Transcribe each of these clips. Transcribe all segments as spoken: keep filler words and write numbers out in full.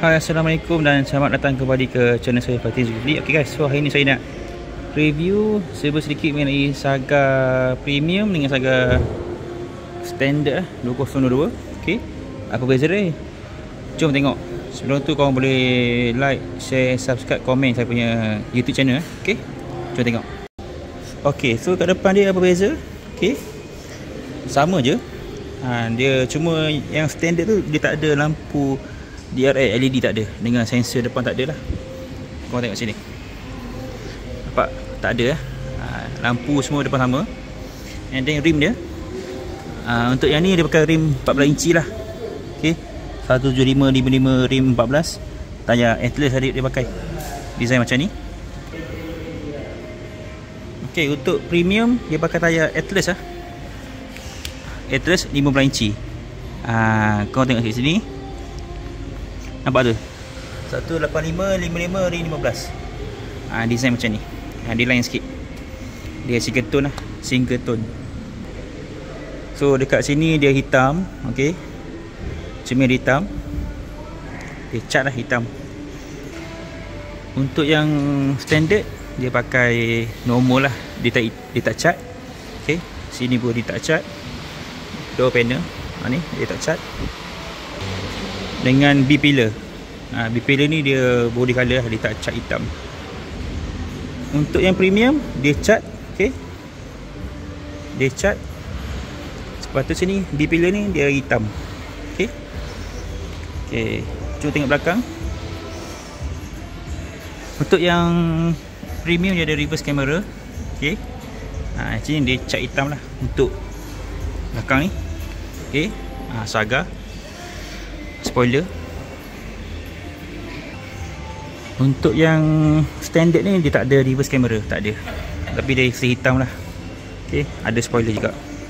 Hai, Assalamualaikum dan selamat datang kembali ke channel saya Fatin Zulkifli. Okay guys, so hari ni saya nak review serba sedikit mengenai Saga Premium dengan Saga Standard dua ribu dua puluh dua. Okay, apa beza dia? Jom tengok. Sebelum tu korang boleh like, share, subscribe, komen saya punya YouTube channel. Okay, jom tengok. Okay, so kat depan dia apa beza? Okay, sama je. ha, Dia cuma yang standard tu dia tak ada lampu D R L, L E D tak ada, dengan sensor depan tak ada lah. Korang tengok sini, nampak? Tak ada lah. ha, Lampu semua depan sama. And then rim dia, ha, untuk yang ni dia pakai rim empat belas inci lah. Okay, satu tujuh lima lima lima rim empat belas. Tayar Atlas dia, dia pakai design macam ni. Okay, untuk premium dia pakai tayar Atlas lah, Atlas lima belas inci. ha, Korang tengok kat sini, nampak tu, satu lapan lima lima lima ring lima belas. ha, Design macam ni. ha, Dia lain sikit, dia single tone lah, single tone. So dekat sini dia hitam. Okay, cermin dia hitam, dia cat lah hitam. Untuk yang standard dia pakai normal lah, dia tak, dia tak cat. Okay, sini pun dia tak cat. Door panel, ha, ni dia tak cat. Dengan B pillar. ha, B pillar ni dia body color lah, dia tak cat hitam. Untuk yang premium dia cat. Okay, dia cat. Sepatutnya sini B pillar ni dia hitam. Okay, okay, cuba tengok belakang. Untuk yang premium dia ada reverse camera. Okay, ha, sini dia cat hitam lah untuk belakang ni. Okay, ha, Saga spoiler. Untuk yang standard ni dia tak ada reverse camera, tak ada, tapi dia isi hitam lah. Okay, ada spoiler juga.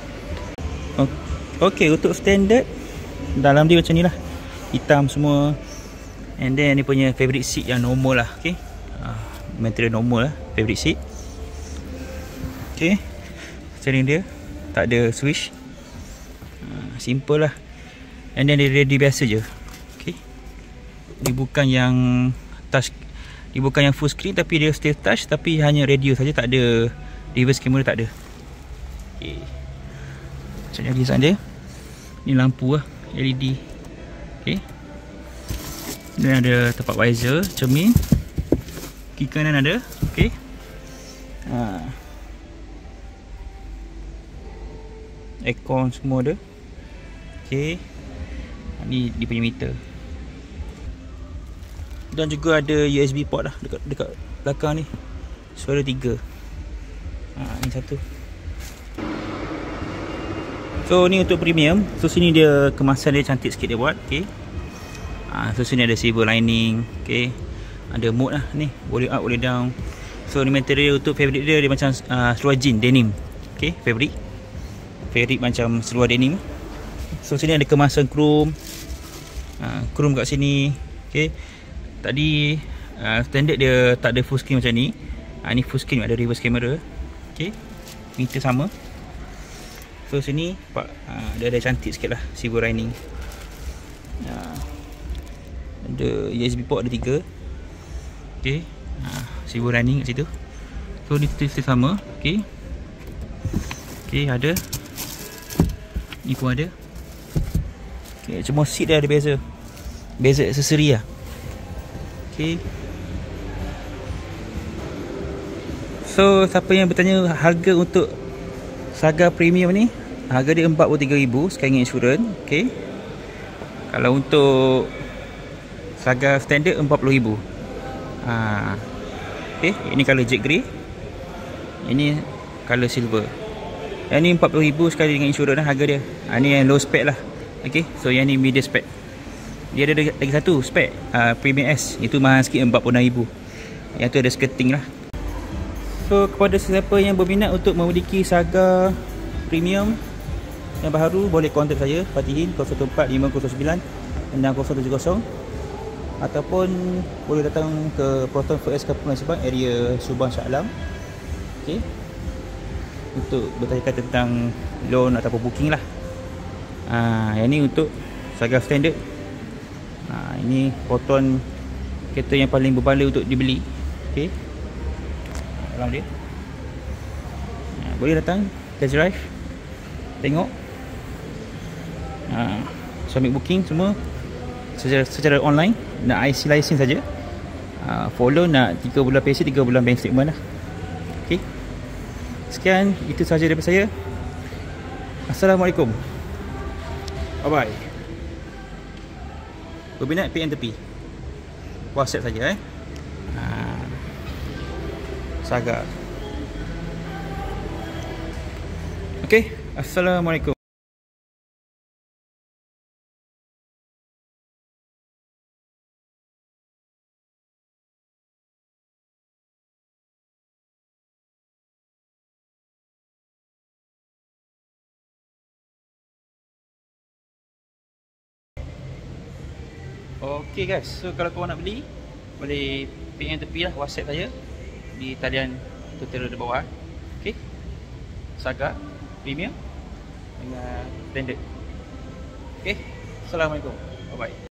Okay, untuk standard dalam dia macam ni lah, hitam semua. And then ni punya fabric seat yang normal lah. Okay, uh, material normal lah, fabric seat. Okay, steering dia tak ada switch, uh, simple lah. And then dia ready biasa je. Okay, dia bukan yang touch, dia bukan yang full screen, tapi dia still touch, tapi hanya radio saja, tak ada reverse camera, tak ada. Okay, macam ni design dia. Ni lampu lah, L E D. Okay, ni ada tempat visor, cermin, kiri kanan ada. Okay, ha, aircon semua ada. Okay, ni dia punya meter. Dan juga ada U S B port lah dekat, dekat belakang ni. Suara tiga. ha, Ni satu. So ni untuk premium. So sini dia kemasan dia cantik sikit dia buat. Okay, ha, so sini ada silver lining. Okay, ada mode lah ni, boleh up boleh down. So ni material untuk fabric dia, dia macam uh, seluar jean denim. Okay, fabric fabric macam seluar denim. So sini ada kemasan chrome, uh, chrome kat sini. Okay, tadi uh, standard dia tak ada full screen macam ni. uh, Ni full screen, ada reverse camera. Okay, meter sama. So sini pak, uh, dia ada cantik sikit lah, silver lining. uh, Ada U S B port ada tiga. Okay, uh, silver lining kat situ. So ni still sama. Okay, okay, ada ni pun ada. Okay, cuma seat dia ada beza, beza aksesori lah. Okay, so siapa yang bertanya harga untuk Saga Premium ni, harga dia empat puluh tiga ribu sekarang dengan insurans. Okay, kalau untuk Saga Standard empat puluh ribu. ha. Okay, ini colour jet grey, ini colour silver. Yang ni empat puluh ribu sekali dengan insurans lah harga dia. ha, Ni yang low spec lah. Okay, so yang ni medium spec. Dia ada lagi satu spec, uh, Premium S, itu mahal sikit, empat puluh enam ribu. Yang tu ada skirting lah. So kepada sesiapa yang berminat untuk memiliki Saga Premium yang baru, boleh kontak saya Fatihin kosong satu empat lima kosong sembilan enam kosong tujuh kosong, ataupun boleh datang ke Proton First Kampung Sebang, area Subang Shah Alam. Okay, untuk bertanya tentang loan ataupun booking lah. ha, Yang ni untuk Saga Standard. Ha, Ini Proton, kereta yang paling berbala untuk dibeli. Okey. Dalam dia. Ha, boleh datang test drive. Tengok. Ha, submit booking semua secara secara online. Nak I C license saja. Ha, follow nak tiga bulan P C, tiga bulan bank statement lah. Okey. Sekian, itu sahaja daripada saya. Assalamualaikum. Bye bye. Berminat P M tepi, WhatsApp saja eh. Ha. Saga. Okey, assalamualaikum. Okey guys, so kalau korang nak beli, boleh P M tepi lah, WhatsApp saja di talian tutorial di bawah. Okey. Saga Premium dengan standard. Okey. Assalamualaikum. Bye bye.